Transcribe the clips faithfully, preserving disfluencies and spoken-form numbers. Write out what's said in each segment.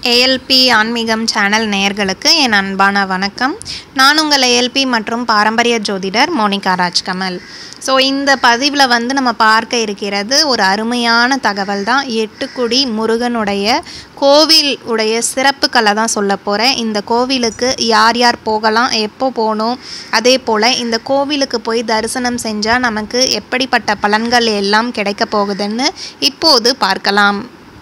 ALP ஆன்மீகம் channel நேயர்களுக்கு என் அன்பான வணக்கம். நான் உங்கள் ஏஎல்பி மற்றும் பாரம்பரிய ஜோதிடர் மோனிகா ராஜ்கமல். ஸோ இந்த பதிவில் வந்து நம்ம பார்க்க இருக்கிறது ஒரு அருமையான தகவல் தான். எட்டுக்குடி முருகனுடைய கோவில் உடைய சிறப்புக்களை தான் சொல்ல போகிறேன். இந்த கோவிலுக்கு யார் யார் போகலாம், எப்போ போகணும், அதே போல் இந்த கோவிலுக்கு போய் தரிசனம் செஞ்சால் நமக்கு எப்படிப்பட்ட பலன்கள் எல்லாம் கிடைக்க போகுதுன்னு இப்போது பார்க்கலாம்.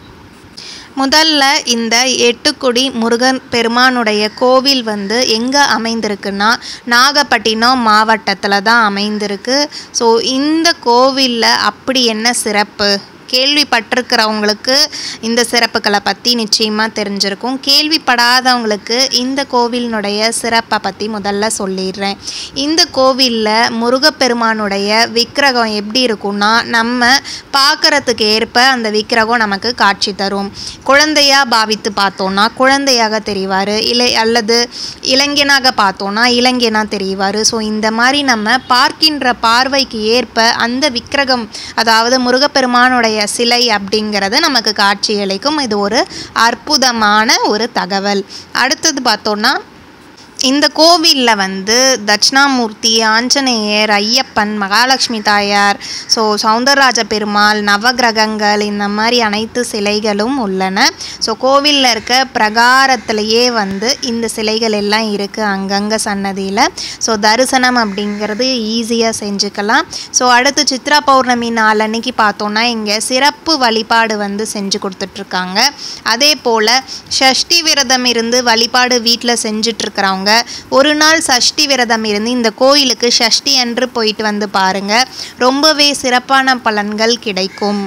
முதல்ல இந்த எட்டுக்குடி முருகன் பெருமானுடைய கோவில் வந்து எங்கே அமைந்திருக்குன்னா நாகப்பட்டினம் மாவட்டத்தில் தான் அமைந்திருக்கு. ஸோ இந்த கோவிலில் அப்படி என்ன சிறப்பு, கேள்விப்பட்டிருக்கிறவங்களுக்கு இந்த சிறப்புகளை பற்றி நிச்சயமாக தெரிஞ்சிருக்கும். கேள்விப்படாதவங்களுக்கு இந்த கோவிலினுடைய சிறப்பை பற்றி முதல்ல சொல்லிடுறேன். இந்த கோவிலில் முருகப்பெருமானுடைய விக்கிரகம் எப்படி இருக்குன்னா, நம்ம பார்க்குறதுக்கு ஏற்ப அந்த விக்கிரகம் நமக்கு காட்சி தரும். குழந்தையாக பாவித்து பார்த்தோன்னா குழந்தையாக தெரிவார், இல்லை அல்லது இளைஞனாக பார்த்தோன்னா இளைஞனாக தெரிவார். ஸோ இந்த மாதிரி நம்ம பார்க்கின்ற பார்வைக்கு ஏற்ப அந்த விக்கிரகம், அதாவது முருகப்பெருமானுடைய சிலை அப்படிங்கிறது நமக்கு காட்சியளிக்கும். இது ஒரு அற்புதமான ஒரு தகவல். அடுத்தது பார்த்தோன்னா, இந்த கோவிலில் வந்து தட்சிணாமூர்த்தி, ஆஞ்சநேயர், ஐயப்பன், மகாலட்சுமி தாயார், ஸோ சௌந்தரராஜ பெருமாள், நவகிரகங்கள், இந்த மாதிரி அனைத்து சிலைகளும் உள்ளன. ஸோ கோவிலில் இருக்க பிரகாரத்திலேயே வந்து இந்த சிலைகள் எல்லாம் இருக்குது அங்கங்கே சன்னதியில். ஸோ தரிசனம் அப்படிங்கிறது ஈஸியாக செஞ்சுக்கலாம். ஸோ அடுத்து சித்ரா பௌர்ணமி நாள் அன்னைக்கு பார்த்தோன்னா இங்கே சிறப்பு வழிபாடு வந்து செஞ்சு கொடுத்துட்ருக்காங்க. அதே போல் ஷஷ்டி விரதம் இருந்து வழிபாடு வீட்டில் செஞ்சிட்ருக்கிறவங்க ஒரு நாள் சஷ்டி விரதம் இருந்து இந்த கோயிலுக்கு ஷஷ்டி அன்று போயிட்டு வந்து பாருங்க, ரொம்பவே சிறப்பான பலன்கள் கிடைக்கும்.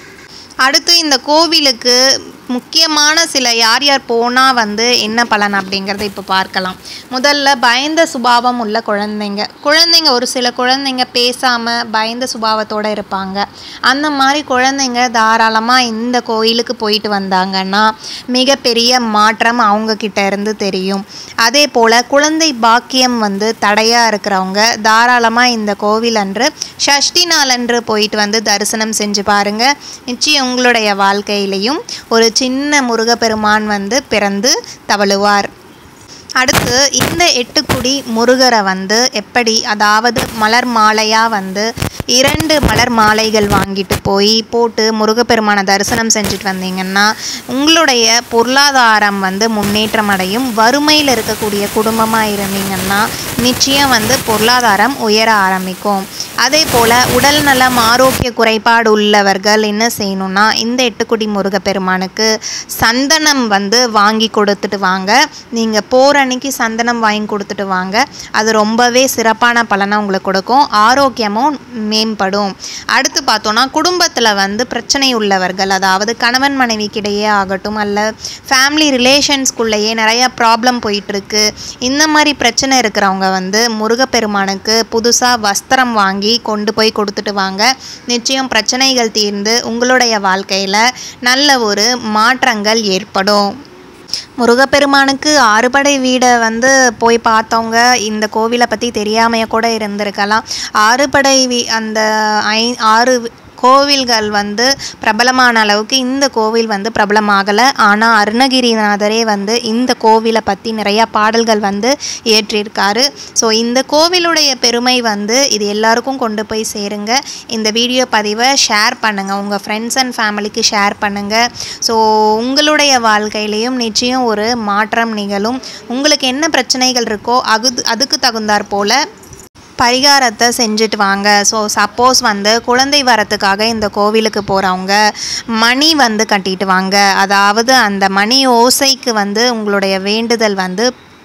அடுத்து இந்த கோவிலுக்கு முக்கியமான சில யார் யார் போனால் வந்து என்ன பலன் அப்படிங்கிறத இப்போ பார்க்கலாம். முதல்ல பயந்த சுபாவம் உள்ள குழந்தைங்க குழந்தைங்க ஒரு சில குழந்தைங்க பேசாமல் பயந்த சுபாவத்தோடு இருப்பாங்க. அந்த மாதிரி குழந்தைங்க தாராளமாக இந்த கோயிலுக்கு போயிட்டு வந்தாங்கன்னா மிகப்பெரிய மாற்றம் அவங்கக்கிட்ட இருந்து தெரியும். அதே போல் குழந்தை பாக்கியம் வந்து தடையாக இருக்கிறவங்க தாராளமாக இந்த கோவில் அன்று ஷஷ்டி நாள் அன்று போயிட்டு வந்து தரிசனம் செஞ்சு பாருங்கள். நிச்சயம் உங்களுடைய வாழ்க்கையிலையும் ஒரு சின்ன முருகப்பெருமான் வந்து பிறந்து தவழுவார். அடுத்து இந்த எட்டுக்குடி முருகரை வந்து எப்படி, அதாவது மலர் மாலையாக வந்து இரண்டு மலர் மாலைகள் வாங்கிட்டு போய் போட்டு முருகப்பெருமானை தரிசனம் செஞ்சுட்டு வந்தீங்கன்னா உங்களுடைய பொருளாதாரம் வந்து முன்னேற்றம் அடையும். வறுமையில் இருக்கக்கூடிய குடும்பமாக இருந்தீங்கன்னா நிச்சயம் வந்து பொருளாதாரம் உயர ஆரம்பிக்கும். அதே போல் உடல் நலம் ஆரோக்கிய குறைபாடு உள்ளவர்கள் என்ன செய்யணும்னா இந்த எட்டுக்குடி முருகப்பெருமானுக்கு சந்தனம் வந்து வாங்கி கொடுத்துட்டு வாங்க. நீங்கள் போகிற அன்னைக்கு சந்தனம் வாங்கி கொடுத்துட்டு வாங்க. அது ரொம்பவே சிறப்பான பலனை உங்களுக்கு கொடுக்கும், ஆரோக்கியமும் மேம்படும். அடுத்து பார்த்தோன்னா குடும்பத்தில் வந்து பிரச்சனை உள்ளவர்கள், அதாவது கணவன் மனைவிக்கிடையே ஆகட்டும் அல்ல ஃபேமிலி ரிலேஷன்ஸ்குள்ளேயே நிறையா ப்ராப்ளம் போயிட்டுருக்கு, இந்த மாதிரி பிரச்சனை இருக்கிறவங்க வந்து முருகப்பெருமானுக்கு புதுசாக வஸ்திரம் வாங்கி கொண்டு போய் கொடுத்துட்டு வாங்க. நிச்சயம் பிரச்சனைகள் தீர்ந்து உங்களுடைய வாழ்க்கையில் நல்ல ஒரு மாற்றங்கள் ஏற்படும். முருகப்பெருமானுக்கு ஆறுபடை வீடை வந்து போய் பார்த்தவங்க இந்த கோவிலை பற்றி தெரியாமைய கூட இருந்திருக்கலாம். ஆறுபடை வீ அந்த ஐ ஆறு கோவில்கள் வந்து பிரபலமான அளவுக்கு இந்த கோவில் வந்து பிரபலமாகலை. ஆனால் அருணகிரிநாதரே வந்து இந்த கோவிலை பற்றி நிறையா பாடல்கள் வந்து ஏற்றிருக்காரு. ஸோ இந்த கோவிலுடைய பெருமை வந்து இது எல்லாருக்கும் கொண்டு போய் சேருங்க. இந்த வீடியோ பதிவை ஷேர் பண்ணுங்கள், உங்கள் ஃப்ரெண்ட்ஸ் அண்ட் ஃபேமிலிக்கு ஷேர் பண்ணுங்கள். ஸோ உங்களுடைய வாழ்க்கையிலையும் நிச்சயம் ஒரு மாற்றம் நிகழும். உங்களுக்கு என்ன பிரச்சனைகள் இருக்கோ அது அதுக்கு தகுந்தாற் போல் பரிகாரத்தை செஞ்சுட்டு வாங்க. ஸோ சப்போஸ் வந்து குழந்தை வரத்துக்காக இந்த கோவிலுக்கு போகிறவங்க மணி வந்து கட்டிட்டு வாங்க. அதாவது அந்த மணி ஓசைக்கு வந்து உங்களுடைய வேண்டுதல் வந்து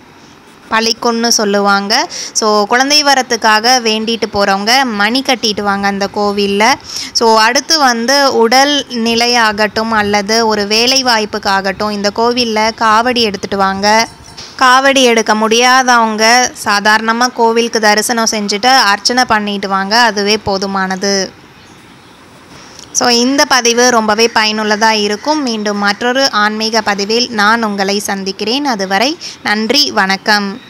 பழிக்கும்னு சொல்லுவாங்க. ஸோ குழந்தை வரத்துக்காக வேண்டிட்டு போகிறவங்க மணி கட்டிட்டு வாங்க அந்த கோவிலில். ஸோ அடுத்து வந்து உடல் நிலையாகட்டும் அல்லது ஒரு வேலை வாய்ப்புக்காகட்டும் இந்த கோவிலில் காவடி எடுத்துகிட்டு வாங்க. காவடி எடுக்க முடியாதவங்க சாதாரணமாக கோவிலுக்கு தரிசனம் செஞ்சுட்டு அர்ச்சனை பண்ணிட்டு வாங்க, அதுவே போதுமானது. ஸோ இந்த பதிவு ரொம்பவே பயனுள்ளதாக இருக்கும். மீண்டும் மற்றொரு ஆன்மீக பதிவில் நான் உங்களை சந்திக்கிறேன். அதுவரை நன்றி, வணக்கம்.